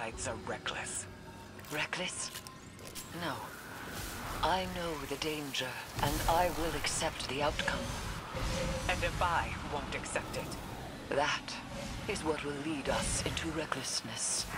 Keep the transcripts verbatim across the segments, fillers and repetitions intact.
Arclights are reckless. Reckless? No. I know the danger, and I will accept the outcome. And if I won't accept it? That is what will lead us into recklessness.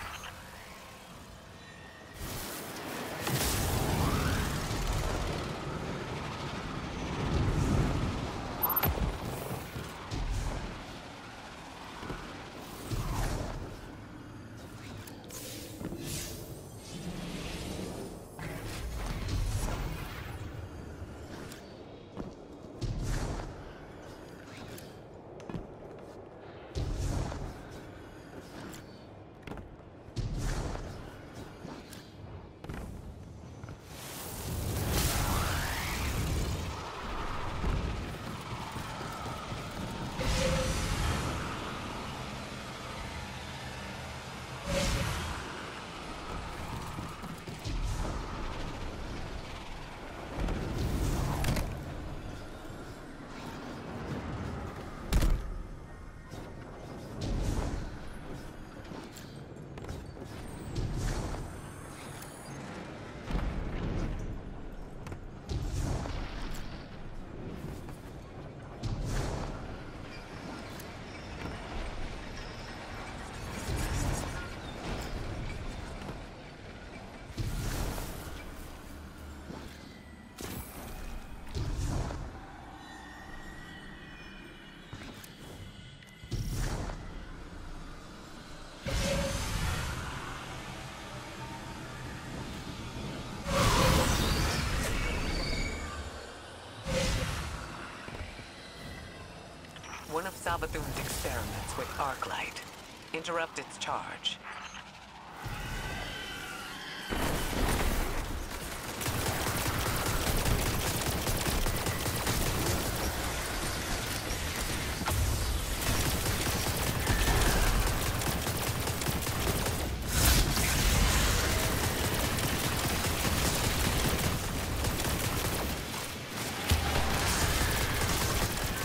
One of Savathun's experiments with Arclight. Interrupt its charge.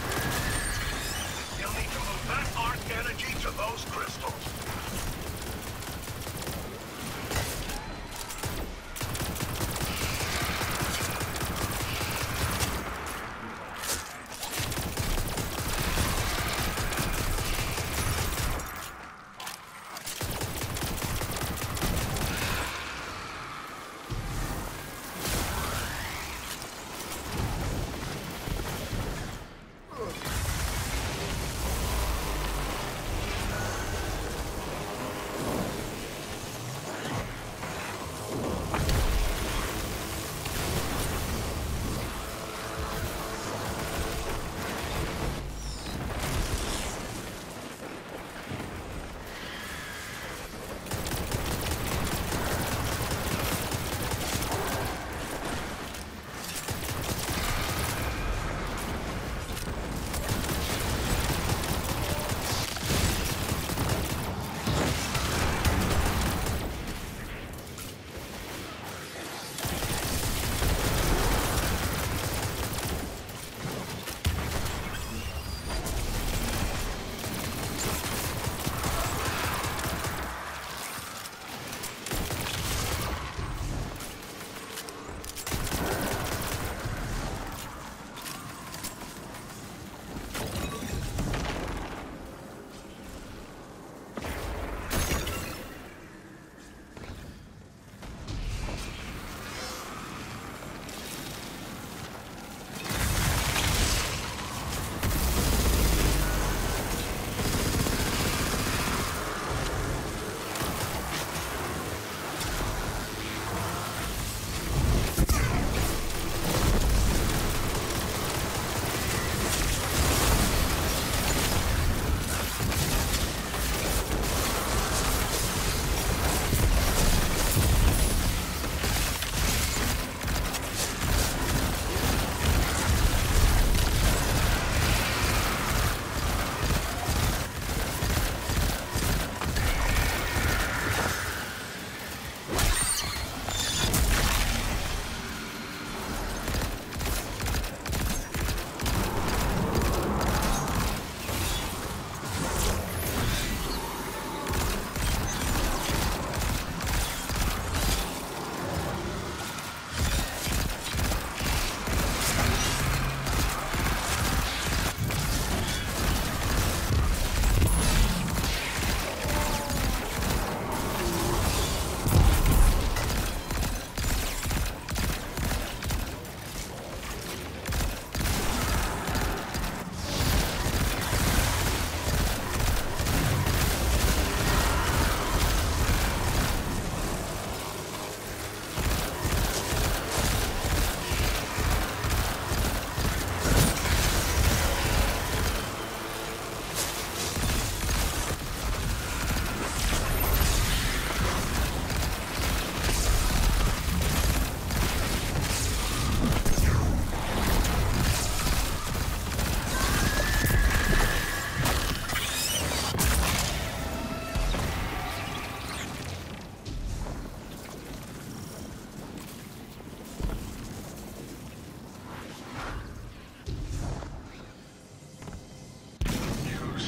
You'll need to move that arc energy to those crystals.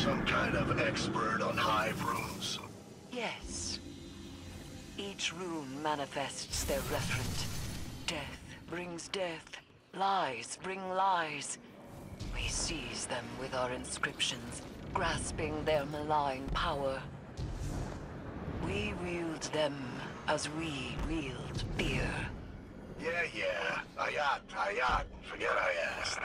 some kind of expert on hive runes? Yes. Each rune manifests their referent. Death brings death. Lies bring lies. We seize them with our inscriptions, grasping their malign power. We wield them as we wield fear. Yeah, yeah. Ayat, ayat. Forget I asked.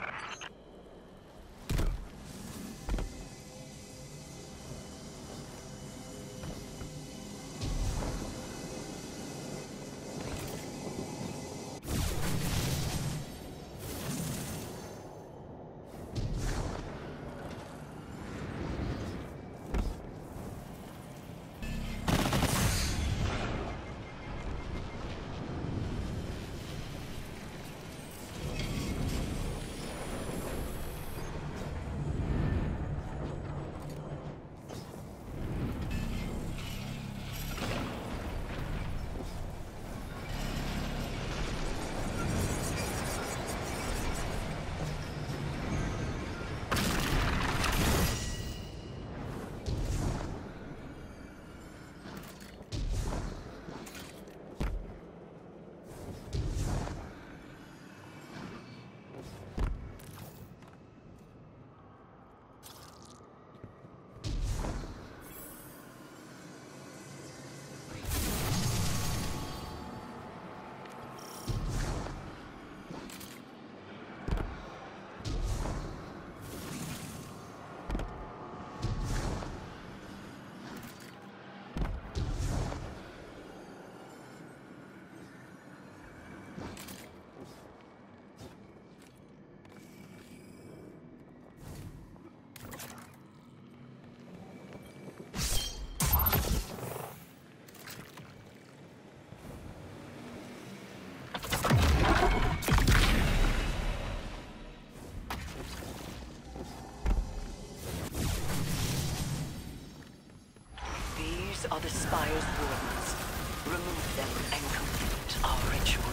Are the Spire's wardens. Remove them and complete our ritual.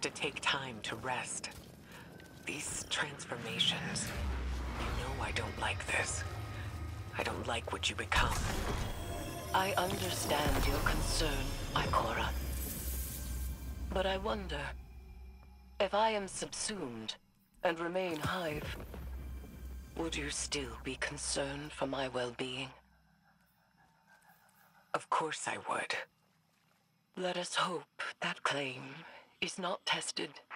to take time to rest. These transformations, you know I don't like this. I don't like what you become. I understand your concern, Ikora. But I wonder, if I am subsumed and remain Hive, would you still be concerned for my well-being? Of course I would. Let us hope that claim is not tested